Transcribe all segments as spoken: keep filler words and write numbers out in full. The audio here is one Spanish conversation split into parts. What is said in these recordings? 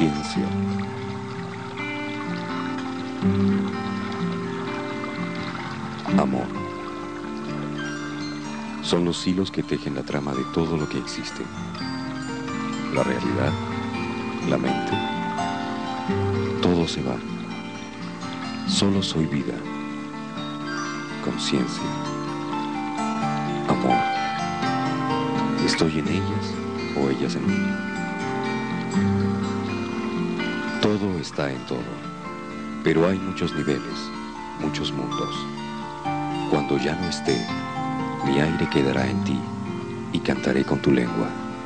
conciencia. Amor. Son los hilos que tejen la trama de todo lo que existe. La realidad, la mente, todo se va. Solo soy vida, conciencia, amor. ¿Estoy en ellas o ellas en mí? Todo está en todo, pero hay muchos niveles, muchos mundos. Cuando ya no esté, mi aire quedará en ti y cantaré con tu lengua.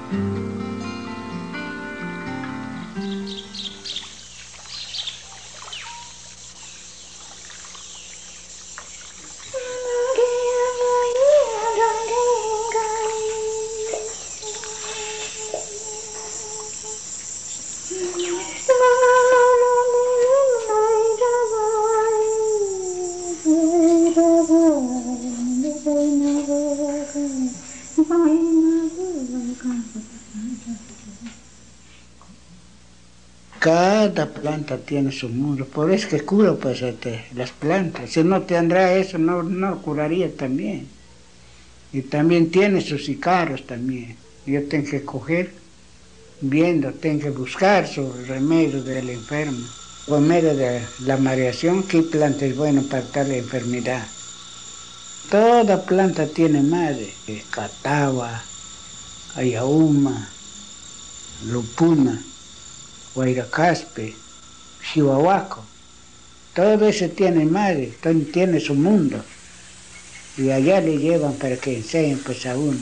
Cada planta tiene su mundo, por eso que curo pues este, las plantas. Si no tendrá eso, no, no curaría también. Y también tiene sus icaros también. Yo tengo que coger, viendo, tengo que buscar su remedio del enfermo. Por medio de la mareación, ¿qué planta es buena para tal enfermedad? Toda planta tiene madre. Catagua, ayauma, lupuna, guairacaspe, chihuahuaco, todo eso tiene madre, tiene su mundo. Y allá le llevan para que enseñen pues a uno.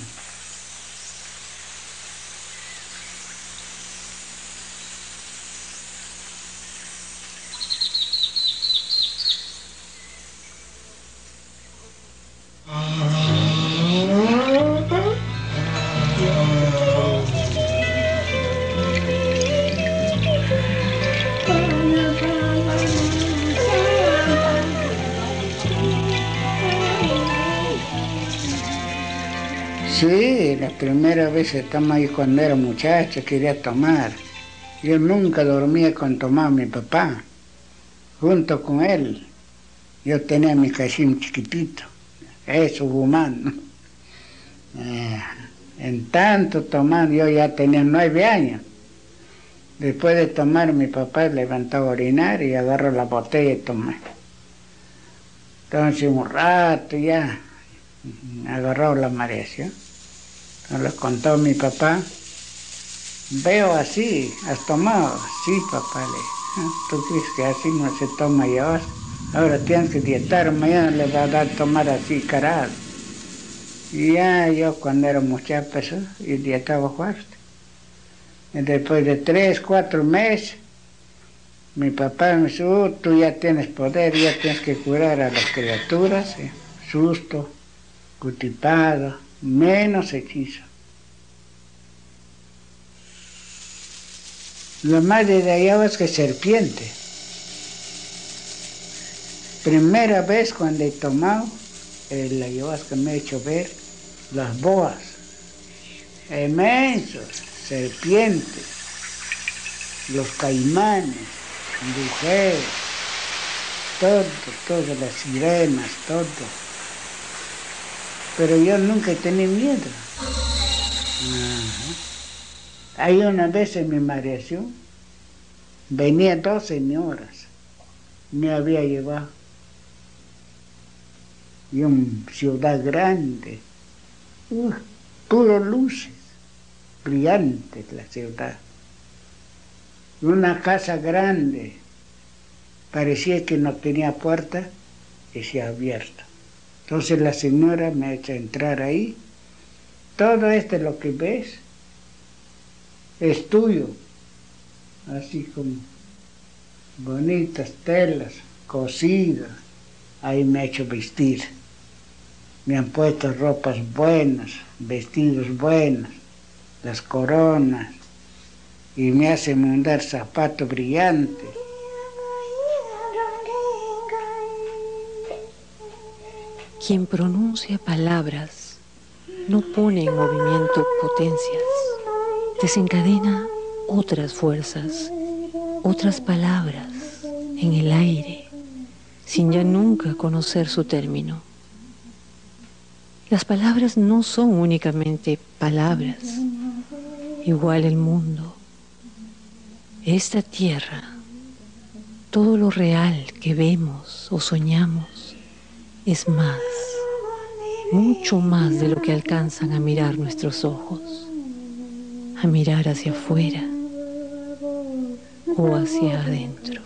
Sí, la primera vez estamos ahí cuando era muchacho, quería tomar. Yo nunca dormía con tomar mi papá, junto con él. Yo tenía mi cachín chiquitito, eso humano. Eh, en tanto tomar, yo ya tenía nueve años. Después de tomar, mi papá levantó a orinar y agarró la botella y tomé. Entonces un rato ya agarró la mareación. Le contó a mi papá, veo así, ¿has tomado? Sí, papá, le ¿tú crees que así no se toma ya? Ahora tienes que dietar, mañana le va a dar tomar así, carajo. Y ya yo cuando era muchacho, pues, y dietaba fuerte. Y después de tres, cuatro meses, mi papá me dijo, oh, tú ya tienes poder, ya tienes que curar a las criaturas, ¿sí? Susto, cutipado, menos hechizo. La madre de ayahuasca es serpiente. Primera vez cuando he tomado, el ayahuasca me ha hecho ver las boas, inmensos, serpientes, los caimanes, mujeres, todo, todas las sirenas, todo. Pero yo nunca he tenido miedo. Ajá. Hay una vez en mi mareación, venían dos señoras, me había llevado, y una ciudad grande, uh, puro luces, brillantes la ciudad. Una casa grande, parecía que no tenía puerta y se ha abierto. Entonces la señora me ha hecho entrar ahí. Todo esto lo que ves es tuyo, así como bonitas telas, cosidas. Ahí me ha hecho vestir. Me han puesto ropas buenas, vestidos buenos, las coronas, y me hacen mandar zapatos brillantes. Quien pronuncia palabras no pone en movimiento potencias, desencadena otras fuerzas otras palabras en el aire, sin ya nunca conocer su término. Las palabras no son únicamente palabras, igual el mundo, esta tierra, todo lo real que vemos o soñamos es más, mucho más de lo que alcanzan a mirar nuestros ojos, a mirar hacia afuera o hacia adentro.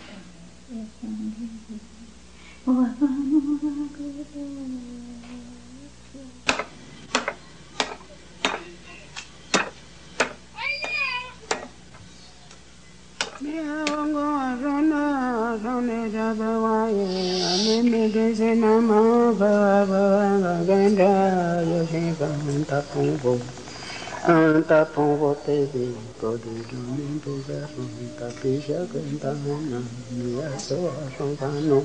Anta pongo te vi todo domingo anta pisha canta na mia so arrongano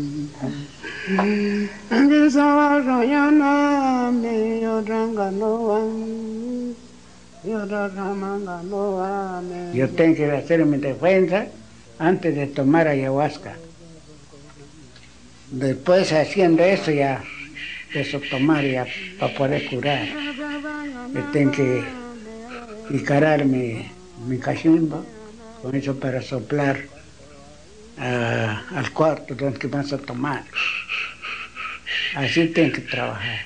ande sa royana me orangano yo ramangano. Yo tengo que hacer mi defensa antes de tomar ayahuasca. Después haciendo eso ya eso tomar ya para poder curar. Yo tengo que encarar mi, mi cachimbo con eso para soplar uh, al cuarto donde vas a tomar. Así tengo que trabajar.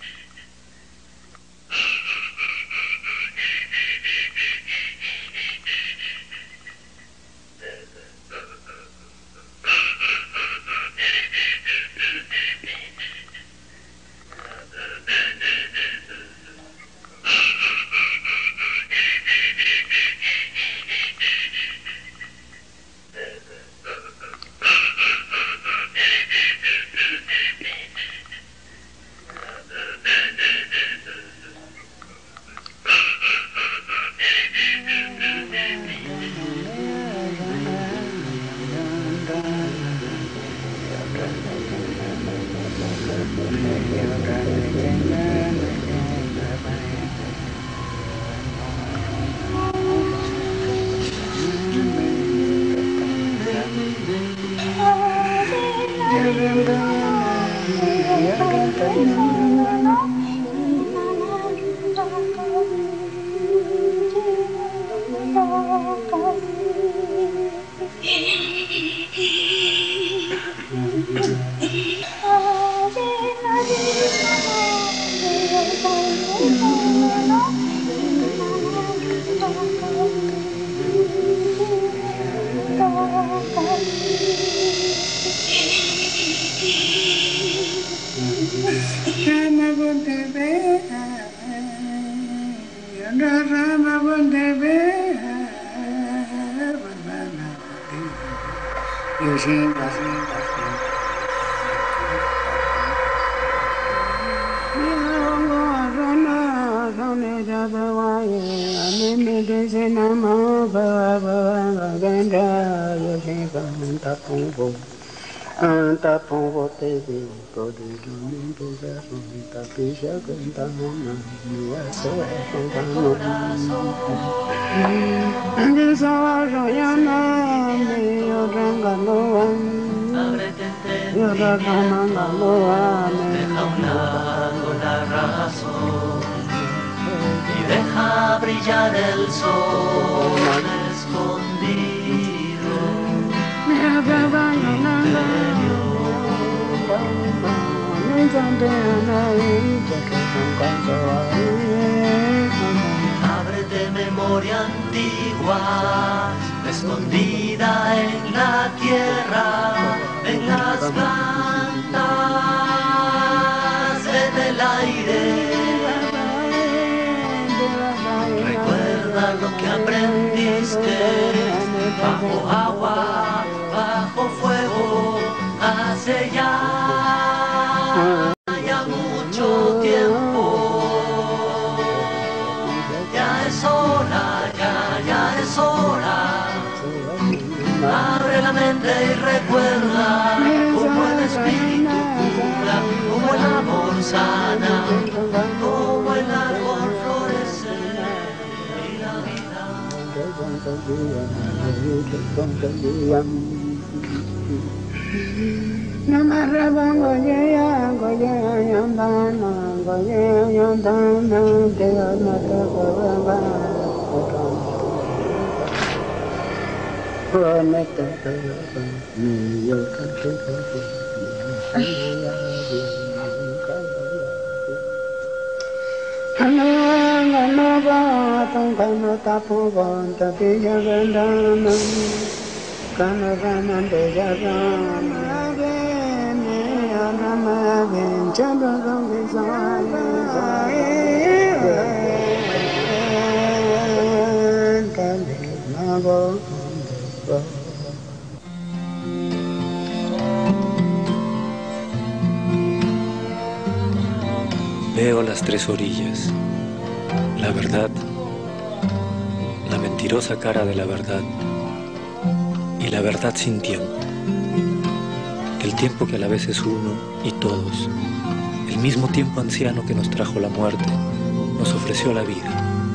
Anta pongo te vi todo domingo anta pisha canta na mia so arrongano ande sa royana me orangano yo ramangano deja a un lado la razón y deja brillar el sol escondido ábrete memoria antigua, escondida en la tierra, en las plantas, en el aire. Recuerda lo que aprendiste, bajo agua, bajo fuego, hace ya, ya mucho tiempo. Ya es hora, ya, ya es hora. Abre la mente y recuerda como el espíritu cura, como el amor sana, como el árbol florece y la vida Veo las tres orillas, la verdad, la mentirosa cara de la verdad y la verdad sin tiempo. El tiempo que a la vez es uno y todos, el mismo tiempo anciano que nos trajo la muerte, nos ofreció la vida.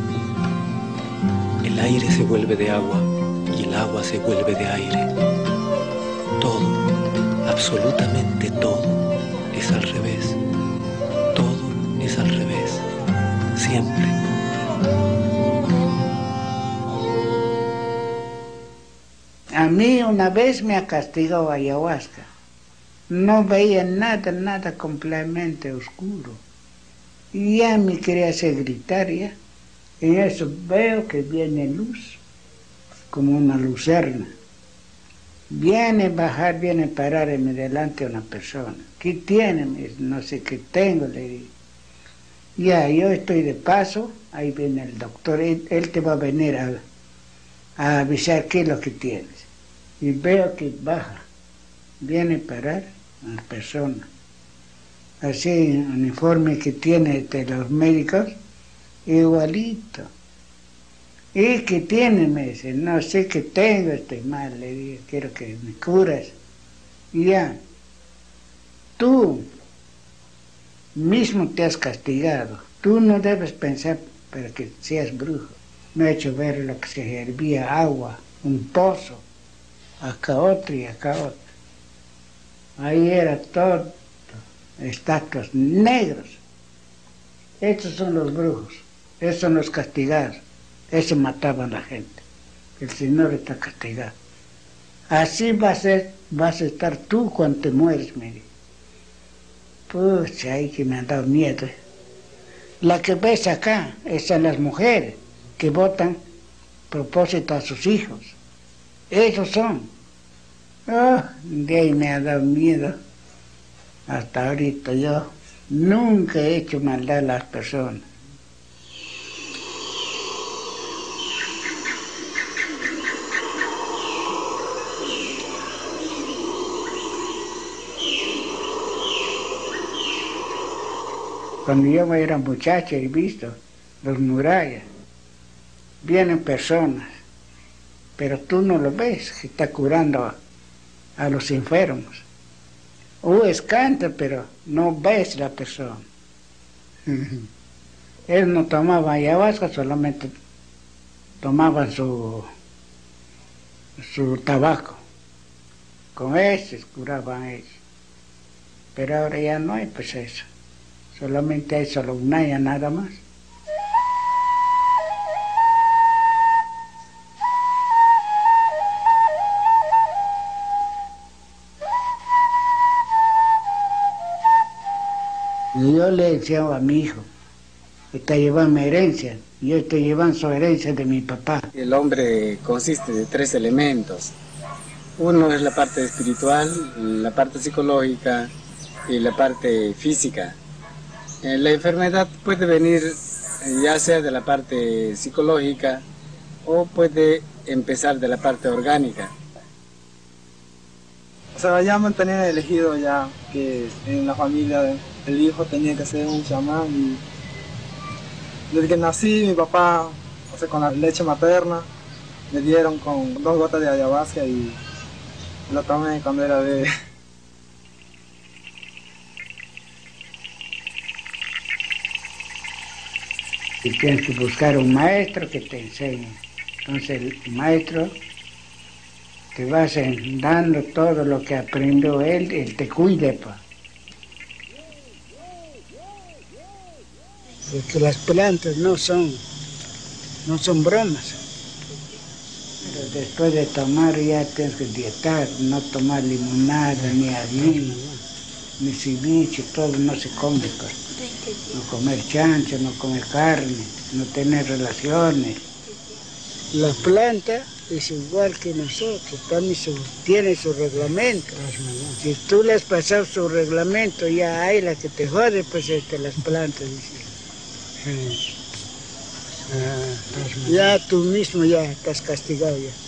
El aire se vuelve de agua y el agua se vuelve de aire. Todo, absolutamente todo, es al revés. Todo es al revés, siempre. A mí una vez me ha castigado ayahuasca. No veía nada, nada, completamente oscuro. Y ya me quería hacer gritar ya. En eso veo que viene luz, como una lucerna. Viene a bajar, viene a parar en mi delante una persona. ¿Qué tiene? No sé qué tengo, le digo. Ya, yo estoy de paso, ahí viene el doctor, él, él te va a venir a, a avisar qué es lo que tienes. Y veo que baja, viene a parar una persona. Así, uniforme que tiene de los médicos, igualito. ¿Y qué tiene? Me dice, no sé qué tengo, estoy mal, le digo, quiero que me curas. Y ya, tú mismo te has castigado, tú no debes pensar para que seas brujo. Me ha hecho ver lo que se hervía agua, un pozo, acá otro y acá otro. Ahí era todo, estatuas negros. Estos son los brujos, esos son los castigados, esos mataban a la gente. El Señor está castigado. Así va a ser, vas a estar tú cuando te mueres, me dijo. Pucha, ahí que me han dado miedo. La que ves acá, esas son las mujeres que votan propósito a sus hijos. Esos son. Oh, de ahí me ha dado miedo. Hasta ahorita yo nunca he hecho maldad a las personas. Cuando yo era muchacho he visto los murallas, vienen personas, pero tú no lo ves, que está curando a, a los enfermos. Oyes canta, pero no ves la persona. Él no tomaba ayahuasca, solamente tomaban su, su tabaco. Con ese curaban ellos. Pero ahora ya no hay pues eso. Solamente hay solo una ya nada más. Y yo le decía a mi hijo, está llevando mi herencia, yo estoy llevando su herencia de mi papá. El hombre consiste de tres elementos. Uno es la parte espiritual, la parte psicológica y la parte física. La enfermedad puede venir ya sea de la parte psicológica o puede empezar de la parte orgánica. O sea, ya me tenían elegido ya que en la familia el hijo tenía que ser un chamán y desde que nací mi papá, o sea, con la leche materna, me dieron con dos gotas de ayahuasca y lo tomé cuando era bebé. Y tienes que buscar un maestro que te enseñe Entonces el maestro te vas dando todo lo que aprendió él, él te cuide, pa. Porque las plantas no son, no son bromas. Pero después de tomar ya tienes que dietar, no tomar limonada, ni harina, ni ceviche, todo no se come, pa. No comer chancho, no comer carne, no tener relaciones. La planta es igual que nosotros, también su, tiene su reglamento. Si tú le has pasado su reglamento, ya hay la que te jode, pues este, las plantas. Dice. Sí. Ah, ya tú mismo ya estás castigado ya.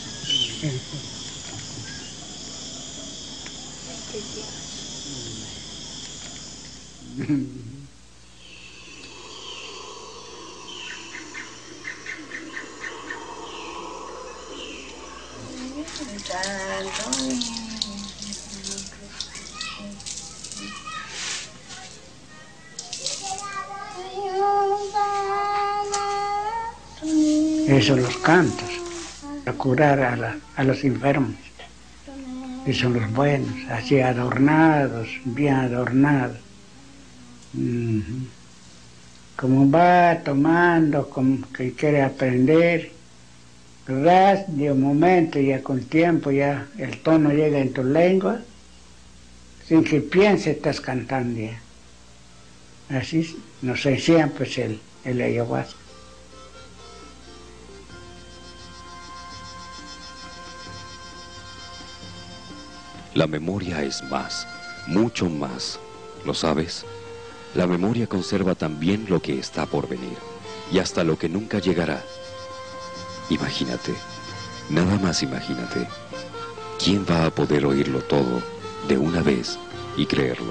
Esos son los cantos, a curar a, la, a los enfermos. Esos son los buenos, así adornados, bien adornados. Uh-huh. Como va tomando, como que quiere aprender, ¿verdad? De un momento, ya con tiempo, ya el tono llega en tu lengua, sin que pienses estás cantando ya. Así nos enseñan pues el, el ayahuasca. La memoria es más, mucho más, ¿lo sabes? La memoria conserva también lo que está por venir, y hasta lo que nunca llegará. Imagínate, nada más imagínate, ¿quién va a poder oírlo todo de una vez y creerlo?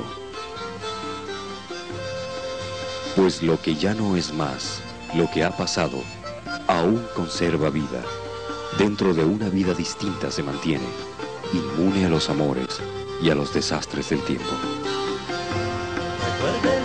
Pues lo que ya no es más, lo que ha pasado, aún conserva vida, dentro de una vida distinta se mantiene, inmune a los amores y a los desastres del tiempo. Recuerde